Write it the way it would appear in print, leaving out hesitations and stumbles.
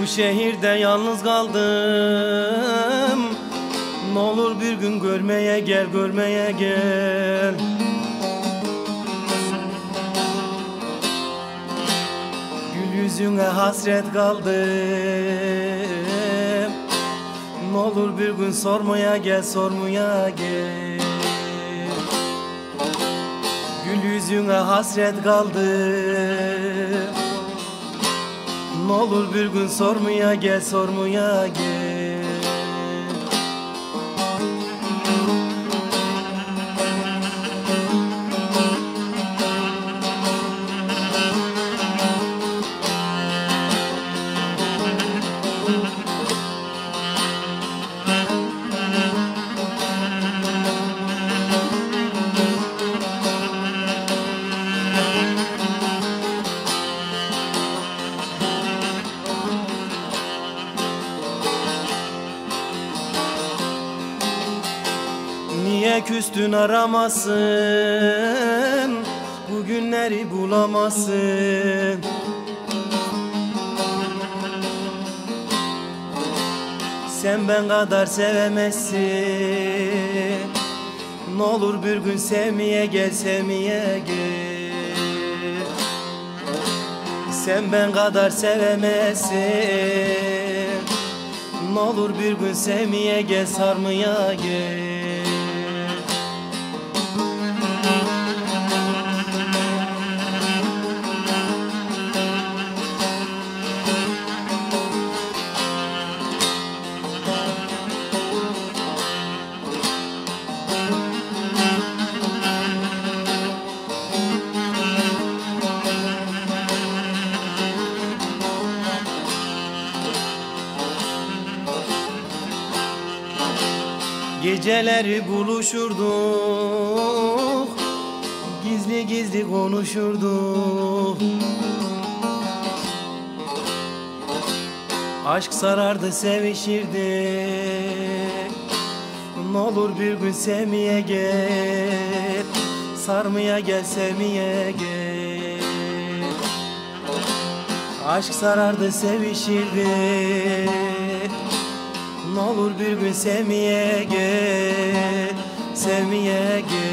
Bu şehirde yalnız kaldım. N'olur bir gün görmeye gel, görmeye gel. Gül yüzüne hasret kaldım. N'olur bir gün sormaya gel, sormaya gel. Gül yüzüne hasret kaldım. N'olur bir gün sormaya gel, sormaya gel. Niye küstün aramasın, bugünleri bulamazsın. Sen ben kadar sevemezsin. N'olur bir gün sevmeye gel, sevmeye gel. Sen ben kadar sevemezsin. N'olur bir gün sevmeye gel, sarmaya gel. Geceleri buluşurduk, gizli gizli konuşurduk. Aşk sarardı, sevişirdik. N'olur bir gün sevmeye gel, sarmaya gel, sevmeye gel. Aşk sarardı, sevişirdik. N'olur bir gün sevmeye gel, sevmeye gel.